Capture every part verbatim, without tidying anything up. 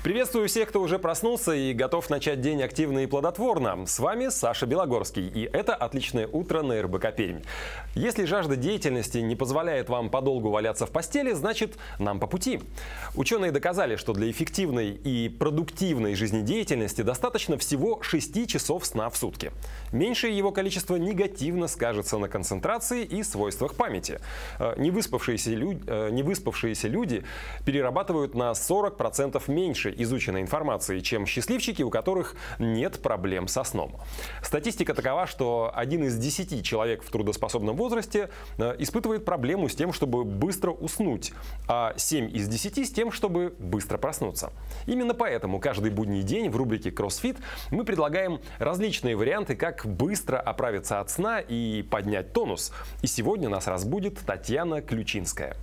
Приветствую всех, кто уже проснулся и готов начать день активно и плодотворно. С вами Саша Белогорский, и это «Отличное утро» на эр бэ ка Пермь. Если жажда деятельности не позволяет вам подолгу валяться в постели, значит, нам по пути. Ученые доказали, что для эффективной и продуктивной жизнедеятельности достаточно всего шести часов сна в сутки. Меньшее его количество негативно скажется на концентрации и свойствах памяти. Невыспавшиеся люди, невыспавшиеся люди перерабатывают на сорок процентов меньше изученной информации, чем счастливчики, у которых нет проблем со сном. Статистика такова, что один из десяти человек в трудоспособном возрасте испытывает проблему с тем, чтобы быстро уснуть, а семь из десяти с тем, чтобы быстро проснуться. Именно поэтому каждый будний день в рубрике «Кроссфит» мы предлагаем различные варианты, как быстро оправиться от сна и поднять тонус. И сегодня нас разбудит Татьяна Ключинская.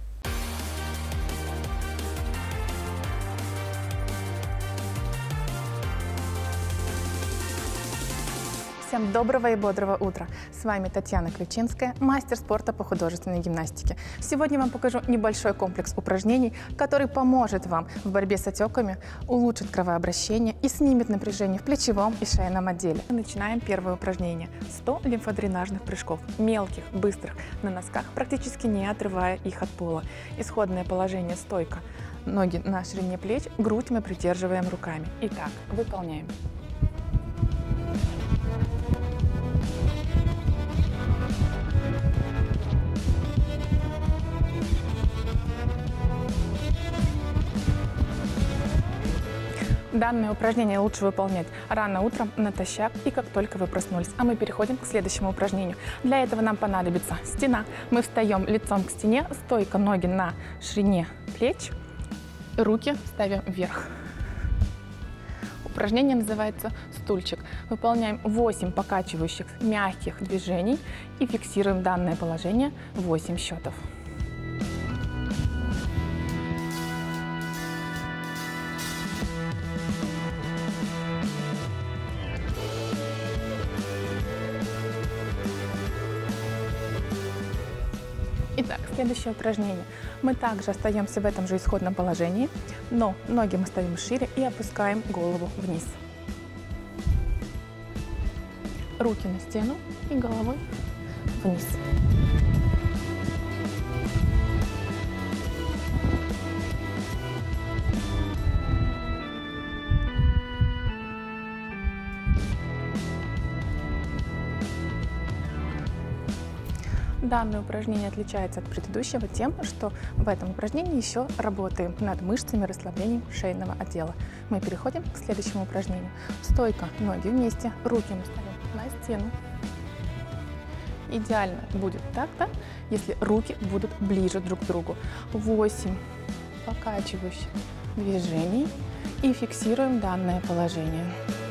Всем доброго и бодрого утра! С вами Татьяна Ключинская, мастер спорта по художественной гимнастике. Сегодня вам покажу небольшой комплекс упражнений, который поможет вам в борьбе с отеками, улучшит кровообращение и снимет напряжение в плечевом и шейном отделе. Начинаем первое упражнение. сто лимфодренажных прыжков, мелких, быстрых, на носках, практически не отрывая их от пола. Исходное положение стойка. Ноги на ширине плеч, грудь мы придерживаем руками. Итак, выполняем. Данное упражнение лучше выполнять рано утром, натощак и как только вы проснулись. А мы переходим к следующему упражнению. Для этого нам понадобится стена. Мы встаем лицом к стене, стойка, ноги на ширине плеч, руки ставим вверх. Упражнение называется стульчик. Выполняем восемь покачивающих мягких движений и фиксируем данное положение восемь счетов. Итак, следующее упражнение. Мы также остаемся в этом же исходном положении, но ноги мы ставим шире и опускаем голову вниз. Руки на стену и головой вниз. Данное упражнение отличается от предыдущего тем, что в этом упражнении еще работаем над мышцами расслаблением шейного отдела. Мы переходим к следующему упражнению. Стойка, ноги вместе, руки мы ставим на стену. Идеально будет так-то, если руки будут ближе друг к другу. восемь покачивающих движений и фиксируем данное положение.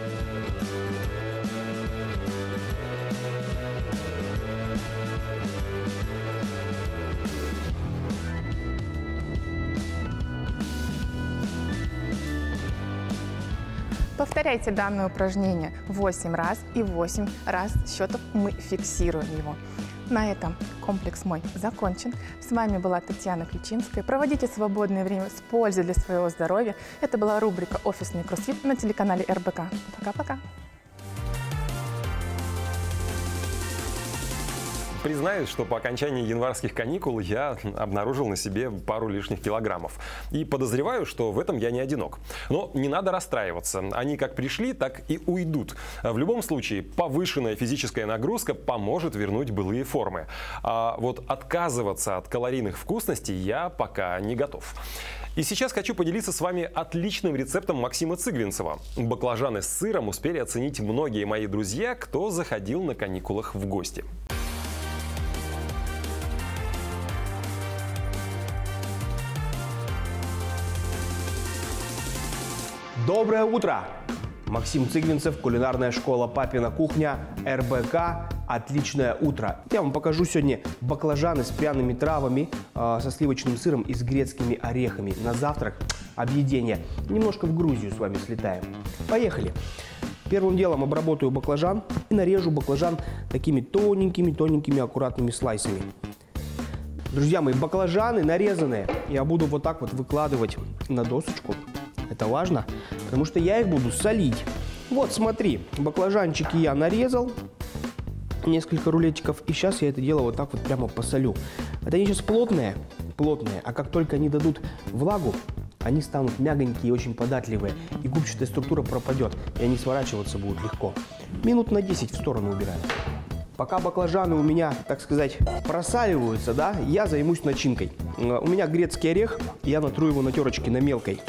Повторяйте данное упражнение восемь раз и восемь раз счетов мы фиксируем его. На этом комплекс мой закончен. С вами была Татьяна Ключинская. Проводите свободное время с пользой для своего здоровья. Это была рубрика «Офисный кроссфит» на телеканале эр бэ ка. Пока-пока! Признаюсь, что по окончании январских каникул я обнаружил на себе пару лишних килограммов. И подозреваю, что в этом я не одинок. Но не надо расстраиваться. Они как пришли, так и уйдут. В любом случае, повышенная физическая нагрузка поможет вернуть былые формы. А вот отказываться от калорийных вкусностей я пока не готов. И сейчас хочу поделиться с вами отличным рецептом Максима Цыгвинцева. Баклажаны с сыром успели оценить многие мои друзья, кто заходил на каникулах в гости. Доброе утро! Максим Цыгвинцев, кулинарная школа «Папина кухня», эр бэ ка «Отличное утро». Я вам покажу сегодня баклажаны с пряными травами, э, со сливочным сыром и с грецкими орехами. На завтрак объедение. Немножко в Грузию с вами слетаем. Поехали! Первым делом обработаю баклажан и нарежу баклажан такими тоненькими-тоненькими аккуратными слайсами. Друзья мои, баклажаны нарезанные я буду вот так вот выкладывать на досочку. Это важно, потому что я их буду солить. Вот, смотри, баклажанчики я нарезал, несколько рулетиков, и сейчас я это дело вот так вот прямо посолю. Это они сейчас плотные, плотные, а как только они дадут влагу, они станут мягонькие и очень податливые, и губчатая структура пропадет, и они сворачиваться будут легко. Минут на десять в сторону убираю. Пока баклажаны у меня, так сказать, просаливаются, да, я займусь начинкой. У меня грецкий орех, я натру его на терочке, на мелкой.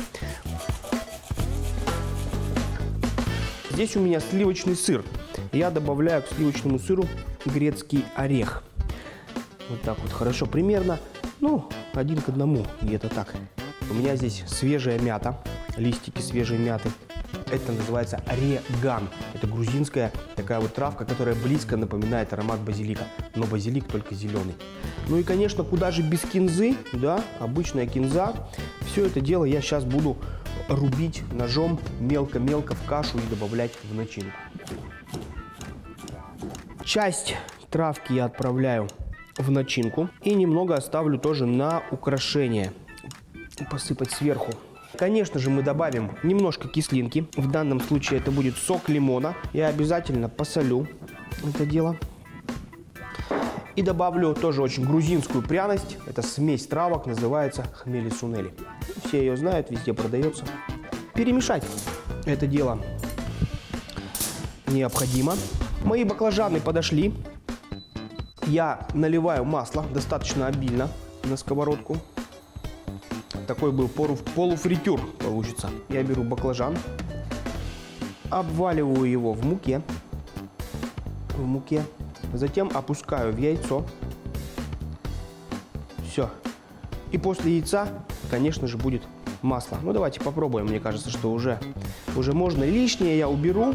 Здесь у меня сливочный сыр. Я добавляю к сливочному сыру грецкий орех. Вот так вот, хорошо, примерно, ну, один к одному, где-то так. У меня здесь свежая мята, листики свежей мяты. Это называется реган. Это грузинская такая вот травка, которая близко напоминает аромат базилика. Но базилик только зеленый. Ну и, конечно, куда же без кинзы, да, обычная кинза. Все это дело я сейчас буду рубить ножом мелко-мелко в кашу и добавлять в начинку. Часть травки я отправляю в начинку и немного оставлю тоже на украшение. Посыпать сверху. Конечно же, мы добавим немножко кислинки. В данном случае это будет сок лимона. Я обязательно посолю это дело. И добавлю тоже очень грузинскую пряность. Это смесь травок, называется хмели-сунели. Все ее знают, везде продается. Перемешать это дело необходимо. Мои баклажаны подошли. Я наливаю масло достаточно обильно на сковородку. Такой был полуфритюр получится. Я беру баклажан, обваливаю его в муке, в муке, затем опускаю в яйцо. Все. И после яйца, конечно же, будет масло. Ну, давайте попробуем. Мне кажется, что уже, уже можно. Лишнее я уберу.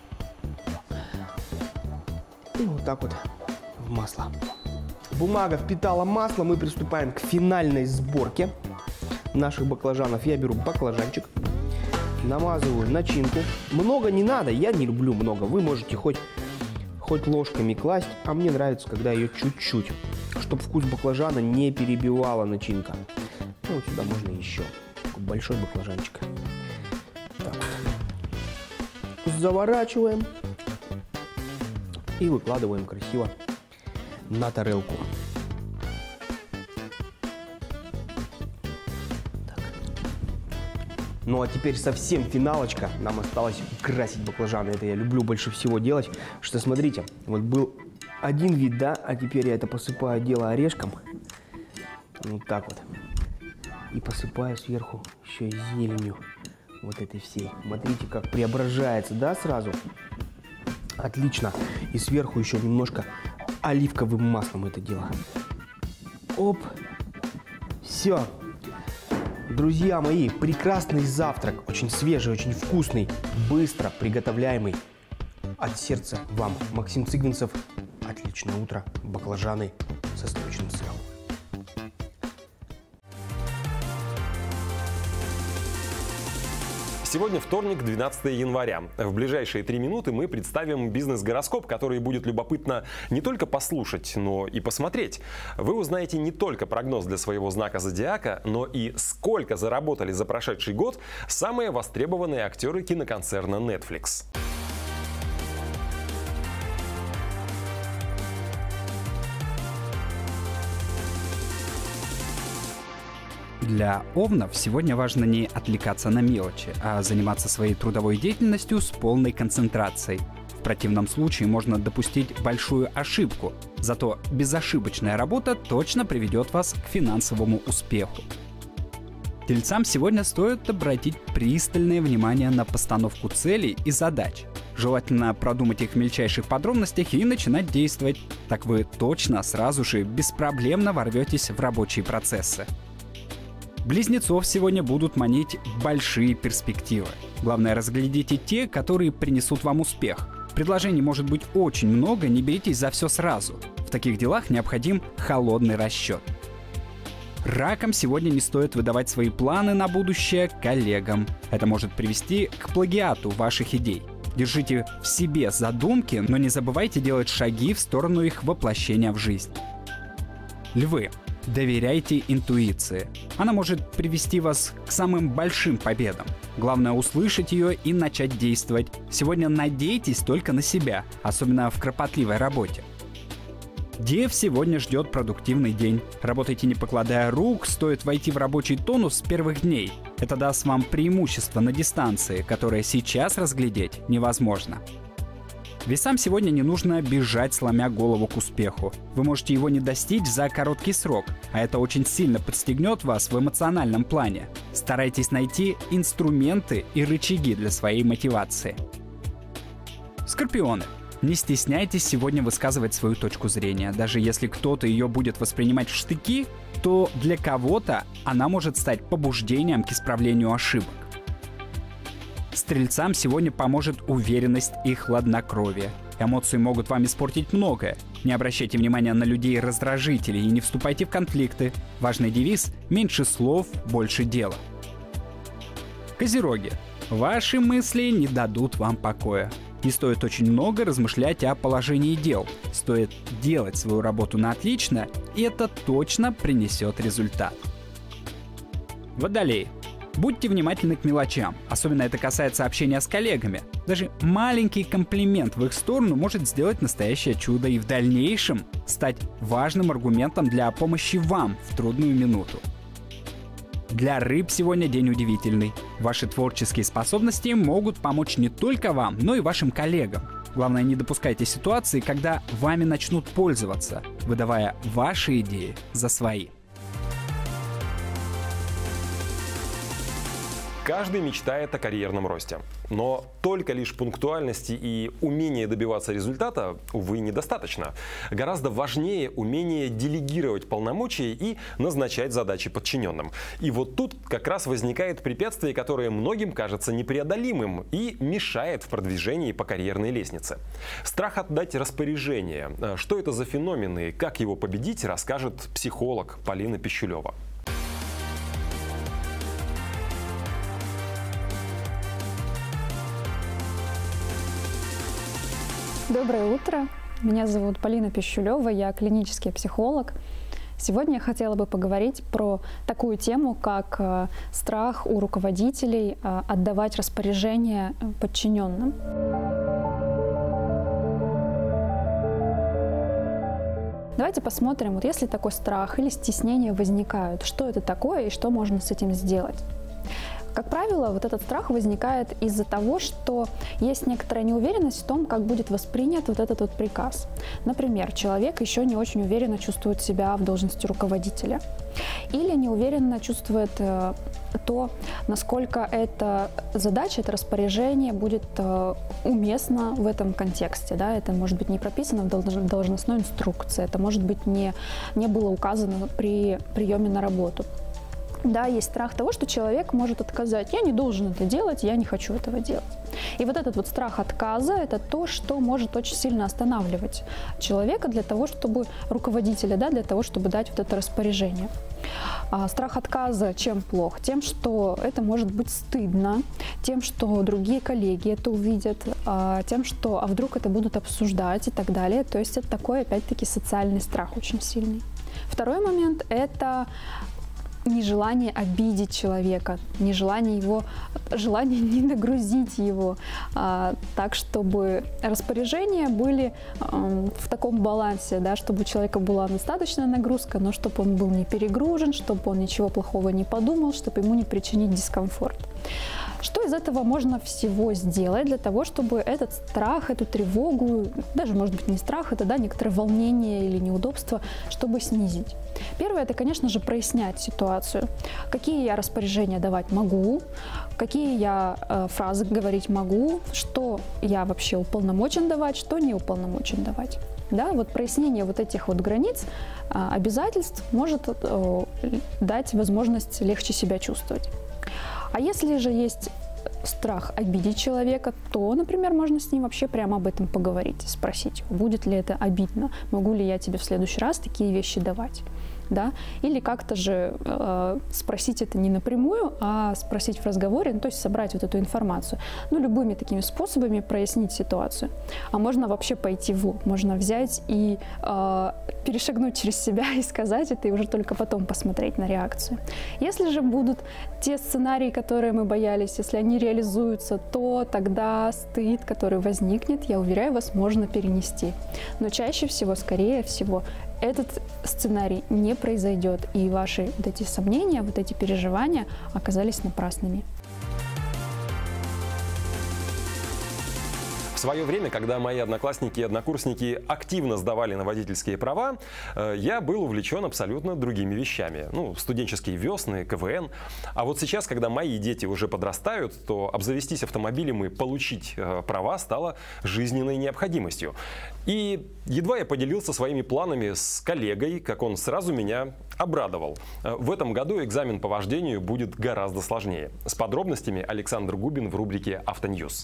И вот так вот в масло. Бумага впитала масло. Мы приступаем к финальной сборке наших баклажанов. Я беру баклажанчик, намазываю начинку. Много не надо, я не люблю много. Вы можете хоть, хоть ложками класть, а мне нравится, когда ее чуть-чуть, чтобы вкус баклажана не перебивала начинка. Ну, вот сюда можно еще такой большой баклажанчик. Так вот. Заворачиваем и выкладываем красиво на тарелку. Ну а теперь совсем финалочка. Нам осталось украсить баклажаны. Это я люблю больше всего делать. Что смотрите, вот был один вид, да, а теперь я это посыпаю дело орешком. Вот так вот. И посыпаю сверху еще и зеленью вот этой всей. Смотрите, как преображается, да, сразу. Отлично. И сверху еще немножко оливковым маслом это дело. Оп. Все. Друзья мои, прекрасный завтрак, очень свежий, очень вкусный, быстро приготовляемый. От сердца вам, Максим Цыгвинцев. Отличное утро, баклажаны со сливочным сыром. Сегодня вторник, двенадцатое января. В ближайшие три минуты мы представим бизнес-гороскоп, который будет любопытно не только послушать, но и посмотреть. Вы узнаете не только прогноз для своего знака зодиака, но и сколько заработали за прошедший год самые востребованные актеры киноконцерна Netflix. Для овнов сегодня важно не отвлекаться на мелочи, а заниматься своей трудовой деятельностью с полной концентрацией. В противном случае можно допустить большую ошибку, зато безошибочная работа точно приведет вас к финансовому успеху. Тельцам сегодня стоит обратить пристальное внимание на постановку целей и задач. Желательно продумать их в мельчайших подробностях и начинать действовать. Так вы точно сразу же беспроблемно ворветесь в рабочие процессы. Близнецов сегодня будут манить большие перспективы. Главное, разглядите те, которые принесут вам успех. Предложений может быть очень много, не беритесь за все сразу. В таких делах необходим холодный расчет. Ракам сегодня не стоит выдавать свои планы на будущее коллегам. Это может привести к плагиату ваших идей. Держите в себе задумки, но не забывайте делать шаги в сторону их воплощения в жизнь. Львы. Доверяйте интуиции. Она может привести вас к самым большим победам. Главное услышать ее и начать действовать. Сегодня надейтесь только на себя, особенно в кропотливой работе. Дев сегодня ждет продуктивный день. Работайте не покладая рук, стоит войти в рабочий тонус с первых дней. Это даст вам преимущество на дистанции, которое сейчас разглядеть невозможно. Весам сегодня не нужно бежать, сломя голову к успеху. Вы можете его не достичь за короткий срок, а это очень сильно подстегнет вас в эмоциональном плане. Старайтесь найти инструменты и рычаги для своей мотивации. Скорпионы. Не стесняйтесь сегодня высказывать свою точку зрения. Даже если кто-то ее будет воспринимать в штыки, то для кого-то она может стать побуждением к исправлению ошибок. Стрельцам сегодня поможет уверенность и хладнокровие. Эмоции могут вам испортить многое. Не обращайте внимания на людей-раздражителей и не вступайте в конфликты. Важный девиз – меньше слов, больше дела. Козероги. Ваши мысли не дадут вам покоя. Не стоит очень много размышлять о положении дел. Стоит делать свою работу на отлично, и это точно принесет результат. Водолей. Будьте внимательны к мелочам, особенно это касается общения с коллегами. Даже маленький комплимент в их сторону может сделать настоящее чудо и в дальнейшем стать важным аргументом для помощи вам в трудную минуту. Для рыб сегодня день удивительный. Ваши творческие способности могут помочь не только вам, но и вашим коллегам. Главное, не допускайте ситуации, когда вами начнут пользоваться, выдавая ваши идеи за свои. Каждый мечтает о карьерном росте. Но только лишь пунктуальности и умения добиваться результата, увы, недостаточно. Гораздо важнее умение делегировать полномочия и назначать задачи подчиненным. И вот тут как раз возникает препятствие, которое многим кажется непреодолимым и мешает в продвижении по карьерной лестнице. Страх отдать распоряжение. Что это за феномен и как его победить, расскажет психолог Полина Пищулева. Доброе утро. Меня зовут Полина Пищулева, я клинический психолог. Сегодня я хотела бы поговорить про такую тему, как э, страх у руководителей э, отдавать распоряжения подчиненным. Давайте посмотрим, вот если такой страх или стеснение возникают, что это такое и что можно с этим сделать. Как правило, вот этот страх возникает из-за того, что есть некоторая неуверенность в том, как будет воспринят вот этот вот приказ. Например, человек еще не очень уверенно чувствует себя в должности руководителя. Или неуверенно чувствует э, то, насколько эта задача, это распоряжение будет э, уместно в этом контексте. Да? Это может быть не прописано в должностной инструкции, это может быть не, не было указано при приеме на работу. Да, есть страх того, что человек может отказать. Я не должен это делать, я не хочу этого делать. И вот этот вот страх отказа – это то, что может очень сильно останавливать человека для того, чтобы руководителя, да, для того, чтобы дать вот это распоряжение. А страх отказа чем плох? Тем, что это может быть стыдно, тем, что другие коллеги это увидят, а, тем, что а вдруг это будут обсуждать и так далее. То есть это такой, опять-таки, социальный страх очень сильный. Второй момент – это нежелание обидеть человека, нежелание его, желание не нагрузить его, а, так, чтобы распоряжения были а, в таком балансе, да, чтобы у человека была достаточная нагрузка, но чтобы он был не перегружен, чтобы он ничего плохого не подумал, чтобы ему не причинить дискомфорт. Что из этого можно всего сделать для того, чтобы этот страх, эту тревогу, даже, может быть, не страх, это, да, некоторое волнение или неудобство, чтобы снизить? Первое – это, конечно же, прояснять ситуацию. Какие я распоряжения давать могу, какие я э, фразы говорить могу, что я вообще уполномочен давать, что не уполномочен давать. Да, вот прояснение вот этих вот границ, э, обязательств может э, дать возможность легче себя чувствовать. А если же есть страх обидеть человека, то, например, можно с ним вообще прямо об этом поговорить, спросить, будет ли это обидно, могу ли я тебе в следующий раз такие вещи давать. да, или как-то же э, спросить это не напрямую, а спросить в разговоре, ну, то есть собрать вот эту информацию. Ну, любыми такими способами прояснить ситуацию. А можно вообще пойти в лоб, можно взять и э, перешагнуть через себя и сказать это, и уже только потом посмотреть на реакцию. Если же будут те сценарии, которые мы боялись, если они реализуются, то тогда стыд, который возникнет, я уверяю вас, можно перенести. Но чаще всего, скорее всего, этот сценарий не произойдет, и ваши вот эти сомнения, вот эти переживания оказались напрасными. В свое время, когда мои одноклассники и однокурсники активно сдавали на водительские права, я был увлечен абсолютно другими вещами. Ну, студенческие весны, ка вэ эн. А вот сейчас, когда мои дети уже подрастают, то обзавестись автомобилем и получить права стало жизненной необходимостью. И едва я поделился своими планами с коллегой, как он сразу меня обрадовал. В этом году экзамен по вождению будет гораздо сложнее. С подробностями Александр Губин в рубрике «Автоньюз».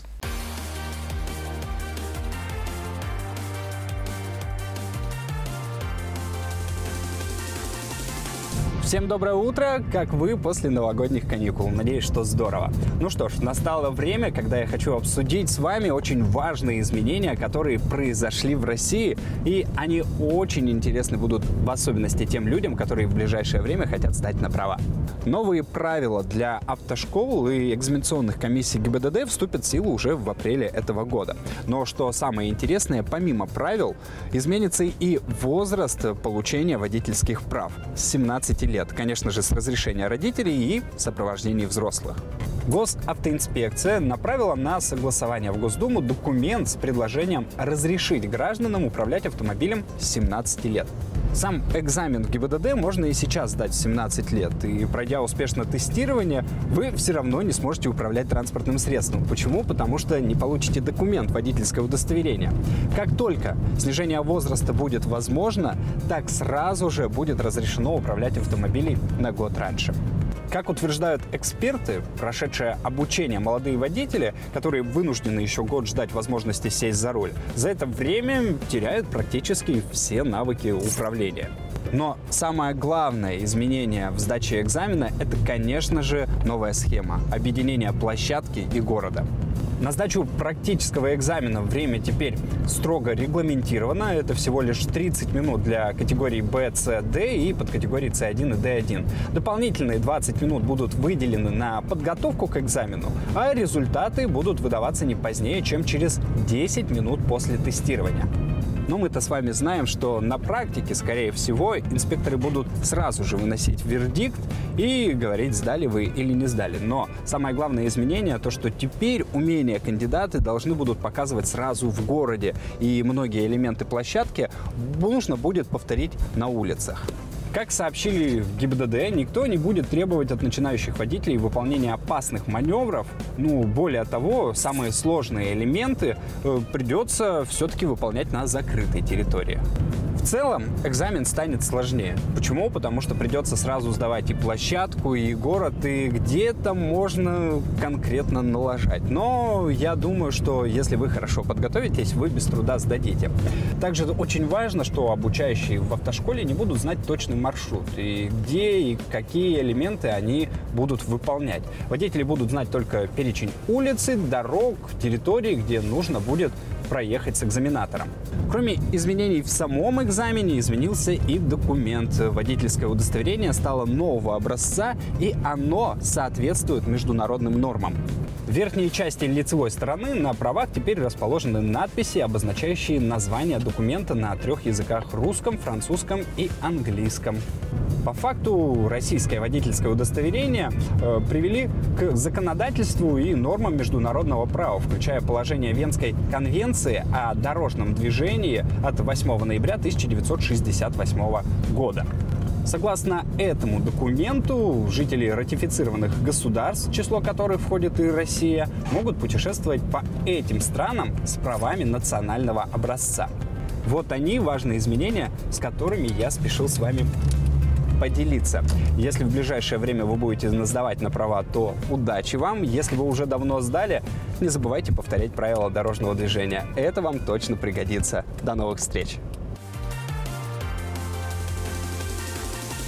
Всем доброе утро, как вы после новогодних каникул. Надеюсь, что здорово. Ну что ж, настало время, когда я хочу обсудить с вами очень важные изменения, которые произошли в России, и они очень интересны будут в особенности тем людям, которые в ближайшее время хотят сдать на права. Новые правила для автошкол и экзаменационных комиссий гэ бэ дэ дэ вступят в силу уже в апреле этого года. Но что самое интересное, помимо правил, изменится и возраст получения водительских прав с семнадцати лет. Конечно же, с разрешения родителей и сопровождения взрослых. Госавтоинспекция направила на согласование в Госдуму документ с предложением разрешить гражданам управлять автомобилем с семнадцати лет. Сам экзамен в гэ бэ дэ дэ можно и сейчас сдать в семнадцать лет, и пройдя успешно тестирование, вы все равно не сможете управлять транспортным средством. Почему? Потому что не получите документ, водительское удостоверение. Как только снижение возраста будет возможно, так сразу же будет разрешено управлять автомобилем на год раньше. Как утверждают эксперты, прошедшие обучение молодые водители, которые вынуждены еще год ждать возможности сесть за руль, за это время теряют практически все навыки управления. Но самое главное изменение в сдаче экзамена – это, конечно же, новая схема объединения площадки и города. На сдачу практического экзамена время теперь строго регламентировано. Это всего лишь тридцать минут для категорий бэ, цэ, дэ и подкатегорий цэ один и дэ один. Дополнительные двадцать минут будут выделены на подготовку к экзамену, а результаты будут выдаваться не позднее, чем через десять минут после тестирования. Но мы-то с вами знаем, что на практике, скорее всего, инспекторы будут сразу же выносить вердикт и говорить, сдали вы или не сдали. Но самое главное изменение то, что теперь умения кандидаты должны будут показывать сразу в городе, и многие элементы площадки нужно будет повторить на улицах. Как сообщили в гэ бэ дэ дэ, никто не будет требовать от начинающих водителей выполнения опасных маневров. Ну, более того, самые сложные элементы э, придется все-таки выполнять на закрытой территории. В целом, экзамен станет сложнее. Почему? Потому что придется сразу сдавать и площадку, и город, и где-то можно конкретно налажать. Но я думаю, что если вы хорошо подготовитесь, вы без труда сдадите. Также очень важно, что обучающие в автошколе не будут знать точный маршрут, и где и какие элементы они будут выполнять. Водители будут знать только перечень улицы, дорог, территорий, где нужно будет проехать с экзаменатором. Кроме изменений в самом экзамене, изменился и документ. Водительское удостоверение стало нового образца, и оно соответствует международным нормам. В верхней части лицевой стороны на правах теперь расположены надписи, обозначающие название документа на трех языках – русском, французском и английском. По факту российское водительское удостоверение э, привели к законодательству и нормам международного права, включая положение Венской конвенции о дорожном движении от восьмого ноября тысяча девятьсот шестьдесят восьмого года. Согласно этому документу, жители ратифицированных государств, в число которых входит и Россия, могут путешествовать по этим странам с правами национального образца. Вот они, важные изменения, с которыми я спешил с вами поделиться. Если в ближайшее время вы будете сдавать на права, то удачи вам. Если вы уже давно сдали, не забывайте повторять правила дорожного движения. Это вам точно пригодится. До новых встреч!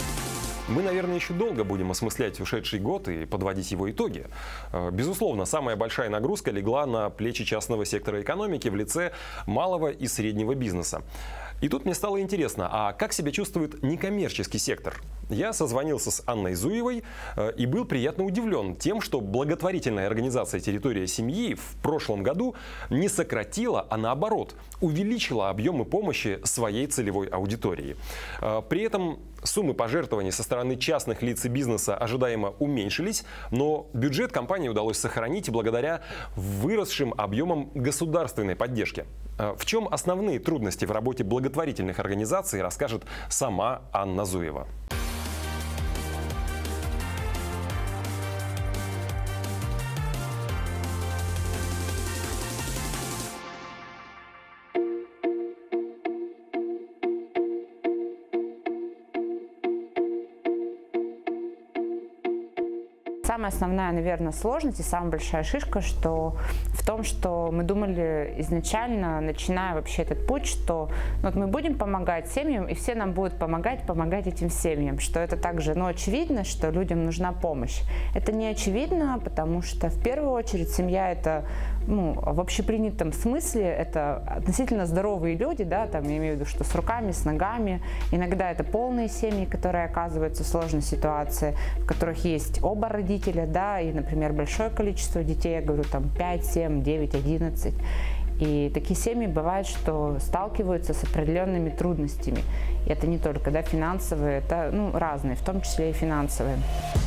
Мы, наверное, еще долго будем осмыслять ушедший год и подводить его итоги. Безусловно, самая большая нагрузка легла на плечи частного сектора экономики в лице малого и среднего бизнеса. И тут мне стало интересно, а как себя чувствует некоммерческий сектор? Я созвонился с Анной Зуевой и был приятно удивлен тем, что благотворительная организация «Территория семьи» в прошлом году не сократила, а наоборот, увеличила объемы помощи своей целевой аудитории. При этом суммы пожертвований со стороны частных лиц и бизнеса ожидаемо уменьшились, но бюджет компании удалось сохранить благодаря выросшим объемам государственной поддержки. В чем основные трудности в работе благотворительных организаций, расскажет сама Анна Зуева. Самая основная, наверное, сложность и самая большая шишка что в том, что мы думали изначально, начиная вообще этот путь, что ну, вот мы будем помогать семьям, и все нам будут помогать, помогать этим семьям, что это также, ну, очевидно, что людям нужна помощь. Это не очевидно, потому что в первую очередь семья — это, ну, в общепринятом смысле, это относительно здоровые люди, да, там, я имею в виду, что с руками, с ногами. Иногда это полные семьи, которые оказываются в сложной ситуации, в которых есть оба родителя, да, и, например, большое количество детей, я говорю, там пять, семь, девять, одиннадцать. И такие семьи бывают, что сталкиваются с определенными трудностями. И это не только, да, финансовые, это, ну, разные, в том числе и финансовые.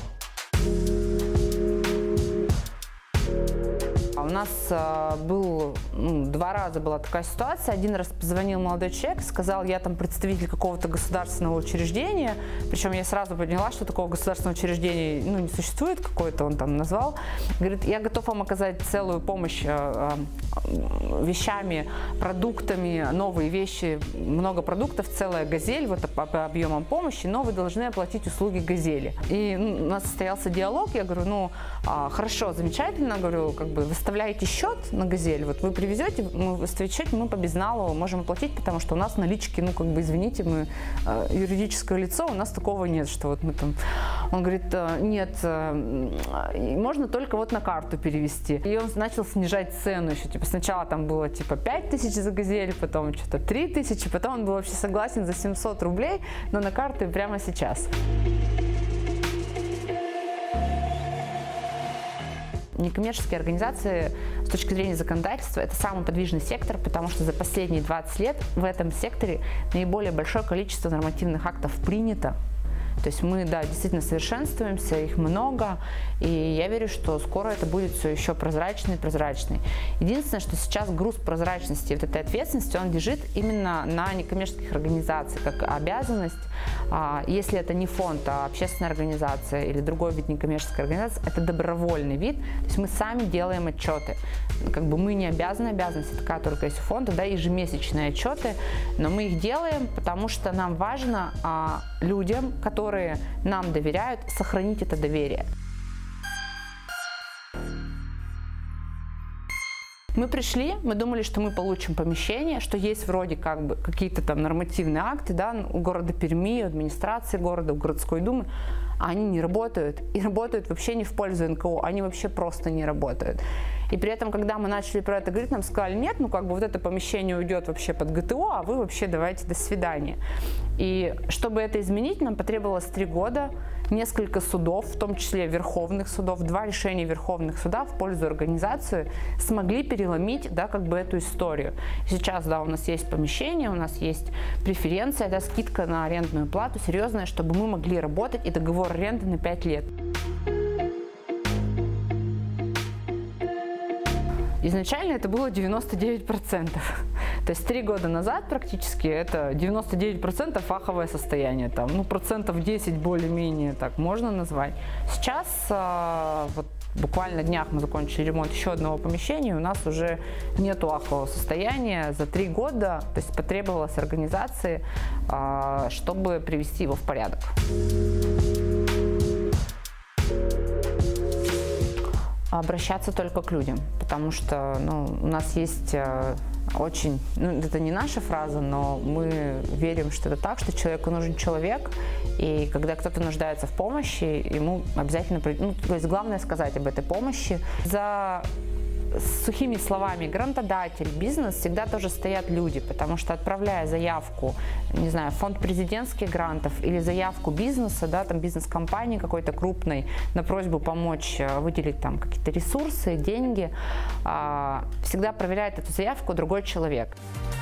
У нас э, был, ну, два раза была такая ситуация. Один раз позвонил молодой человек, сказал, я там представитель какого-то государственного учреждения. Причем я сразу поняла, что такого государственного учреждения, ну, не существует, какое-то он там назвал. Говорит, я готов вам оказать целую помощь э, э, вещами, продуктами, новые вещи, много продуктов, целая «Газель», вот по, по объемам помощи, но вы должны оплатить услуги «Газели». И ну, у нас состоялся диалог, я говорю, ну, э, хорошо, замечательно, говорю, как бы выставляйте счет на «Газель», вот вы привезете, мы выставите счет, мы по безналу можем оплатить, потому что у нас налички, ну, как бы, извините, мы э, юридическое лицо, у нас такого нет, что вот мы там... Он говорит, нет, э, можно только вот на карту перевести. И он начал снижать цену еще, типа, сначала там было, типа, пять тысяч за «Газель», потом что-то три тысячи, потом он был вообще согласен за семьсот рублей, но на карту прямо сейчас. Некоммерческие организации с точки зрения законодательства — это самый подвижный сектор, потому что за последние двадцать лет в этом секторе наиболее большое количество нормативных актов принято. То есть мы, да, действительно совершенствуемся, их много, и я верю, что скоро это будет все еще прозрачный и прозрачный. Единственное, что сейчас груз прозрачности и вот этой ответственности, он лежит именно на некоммерческих организациях, как обязанность, если это не фонд, а общественная организация или другой вид некоммерческой организации, это добровольный вид, то есть мы сами делаем отчеты. Как бы мы не обязаны, обязанность такая только есть у фонда, да, ежемесячные отчеты, но мы их делаем, потому что нам важно а, людям, которые нам доверяют, сохранить это доверие. Мы пришли, мы думали, что мы получим помещение, что есть вроде как бы какие-то там нормативные акты, да, у города Перми, у администрации города, у городской думы, а они не работают. И работают вообще не в пользу эн ка о, они вообще просто не работают. И при этом, когда мы начали про это говорить, нам сказали, нет, ну как бы вот это помещение уйдет вообще под гэ тэ о, а вы вообще давайте до свидания. И чтобы это изменить, нам потребовалось три года, несколько судов, в том числе верховных судов, два решения верховных суда в пользу организации смогли переломить, да, как бы эту историю. Сейчас, да, у нас есть помещение, у нас есть преференция, да, скидка на арендную плату серьезная, чтобы мы могли работать, и договор аренды на пять лет. Изначально это было девяносто девять процентов. То есть три года назад практически это девяносто девять процентов фаховое состояние. Там, ну, процентов десять более-менее так можно назвать. Сейчас, вот буквально на днях мы закончили ремонт еще одного помещения, у нас уже нету ахового состояния за три года. То есть потребовалось организации, чтобы привести его в порядок. Обращаться только к людям, потому что, ну, у нас есть очень, ну, это не наша фраза, но мы верим, что это так, что человеку нужен человек, и когда кто-то нуждается в помощи, ему обязательно, ну, то есть главное сказать об этой помощи. За сухими словами грантодатель, бизнес всегда тоже стоят люди, потому что отправляя заявку, не знаю, в фонд президентских грантов или заявку бизнеса, да, там бизнес-компании какой-то крупной на просьбу помочь выделить там какие-то ресурсы, деньги, всегда проверяет эту заявку другой человек.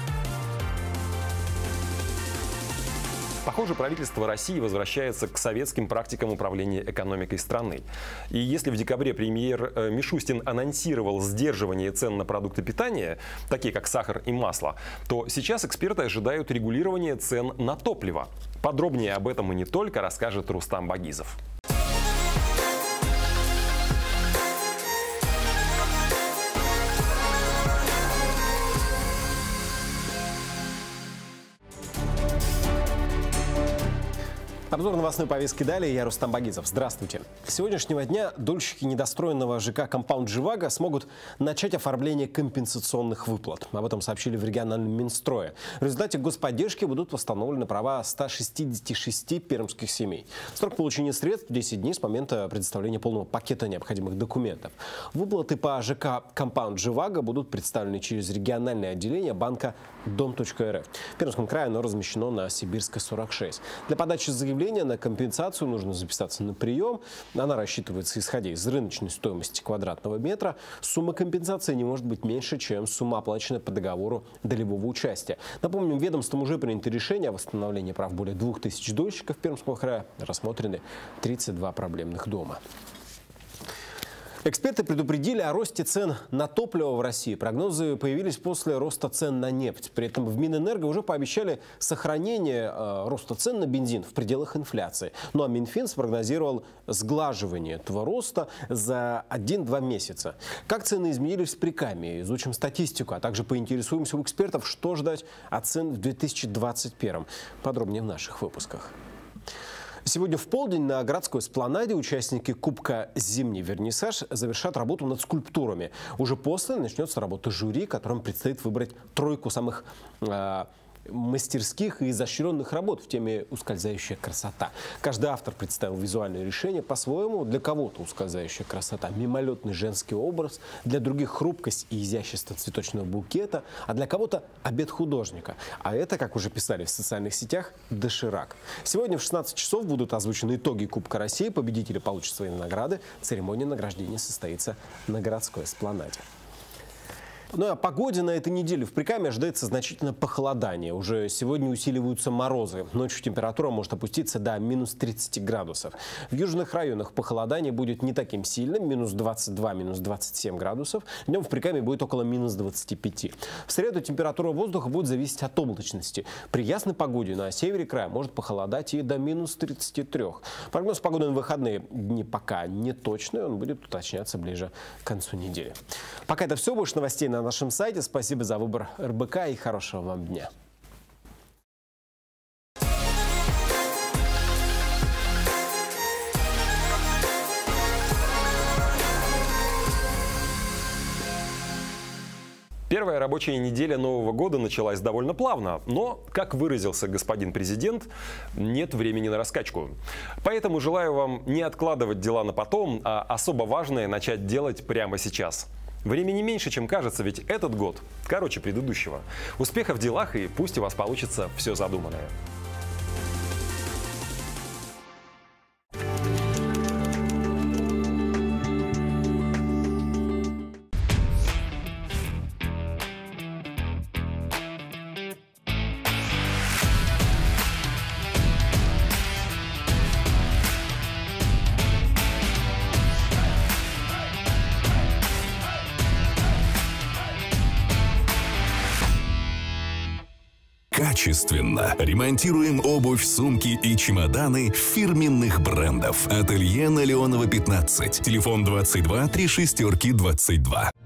Похоже, правительство России возвращается к советским практикам управления экономикой страны. И если в декабре премьер Мишустин анонсировал сдерживание цен на продукты питания, такие как сахар и масло, то сейчас эксперты ожидают регулирования цен на топливо. Подробнее об этом и не только расскажет Рустам Багизов. Обзор новостной повестки далее. Я Рустам Багизов. Здравствуйте. С сегодняшнего дня дольщики недостроенного ЖК «Компаунд Живаго» смогут начать оформление компенсационных выплат. Об этом сообщили в региональном Минстрое. В результате господдержки будут восстановлены права ста шестидесяти шести пермских семей. Срок получения средств – десять дней с момента предоставления полного пакета необходимых документов. Выплаты по ЖК «Компаунд Живаго» будут представлены через региональное отделение банка дом точка эр эф. В Пермском крае оно размещено на Сибирской, сорок шесть. Для подачи заявления на компенсацию нужно записаться на прием. Она рассчитывается исходя из рыночной стоимости квадратного метра. Сумма компенсации не может быть меньше, чем сумма, оплаченная по договору долевого участия. Напомним, ведомством уже принято решение о восстановлении прав более двух тысяч дольщиков Пермского края. Рассмотрены тридцать два проблемных дома. Эксперты предупредили о росте цен на топливо в России. Прогнозы появились после роста цен на нефть. При этом в Минэнерго уже пообещали сохранение э, роста цен на бензин в пределах инфляции. Ну а Минфин спрогнозировал сглаживание этого роста за один-два месяца. Как цены изменились в Прикамье? Изучим статистику, а также поинтересуемся у экспертов, что ждать от цен в две тысячи двадцать первом. Подробнее в наших выпусках. Сегодня в полдень на городской эспланаде участники Кубка «Зимний вернисаж» завершат работу над скульптурами. Уже после начнется работа жюри, которым предстоит выбрать тройку самых э, мастерских и изощренных работ в теме «Ускользающая красота». Каждый автор представил визуальное решение по-своему. Для кого-то ускользающая красота – мимолетный женский образ, для других – хрупкость и изящество цветочного букета, а для кого-то – обет художника. А это, как уже писали в социальных сетях, доширак. Сегодня в шестнадцать часов будут озвучены итоги Кубка России. Победители получат свои награды. Церемония награждения состоится на городской эспланаде. Ну а о погоде на этой неделе в Прикамье ожидается значительное похолодание. Уже сегодня усиливаются морозы. Ночью температура может опуститься до минус тридцати градусов. В южных районах похолодание будет не таким сильным. минус двадцать два, минус двадцать семь градусов. Днем в Прикамье будет около минус двадцати пяти. В среду температура воздуха будет зависеть от облачности. При ясной погоде на севере края может похолодать и до минус тридцати трёх. Прогноз погоды на выходные дни пока не точный. Он будет уточняться ближе к концу недели. Пока это все. Больше новостей на на нашем сайте. Спасибо за выбор эр бэ ка и хорошего вам дня. Первая рабочая неделя Нового года началась довольно плавно, но, как выразился господин президент, нет времени на раскачку. Поэтому желаю вам не откладывать дела на потом, а особо важное начать делать прямо сейчас. Времени меньше, чем кажется, ведь этот год короче предыдущего. Успехов в делах и пусть у вас получится все задуманное. Качественно ремонтируем обувь, сумки и чемоданы фирменных брендов. Ателье на Леонова, пятнадцать. Телефон двадцать два три шестерки двадцать два.